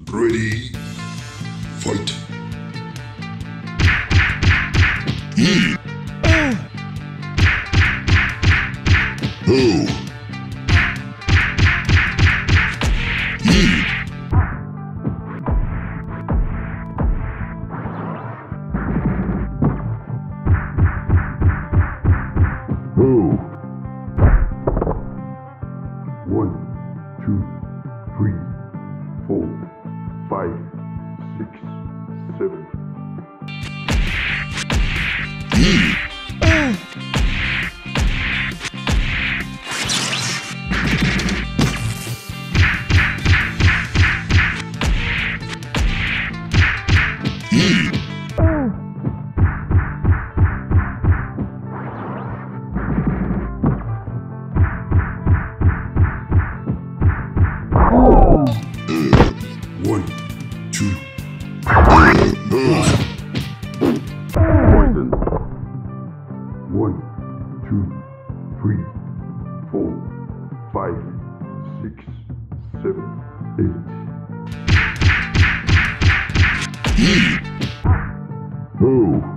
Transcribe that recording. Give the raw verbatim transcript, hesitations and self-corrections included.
Ready, fight. Mm. Oh. Mm. Oh. One, two, three, four, five, six, seven. Mm. Mm. One, two. Poison. One, two, three, four, five, six, seven, eight. Mm. Oh.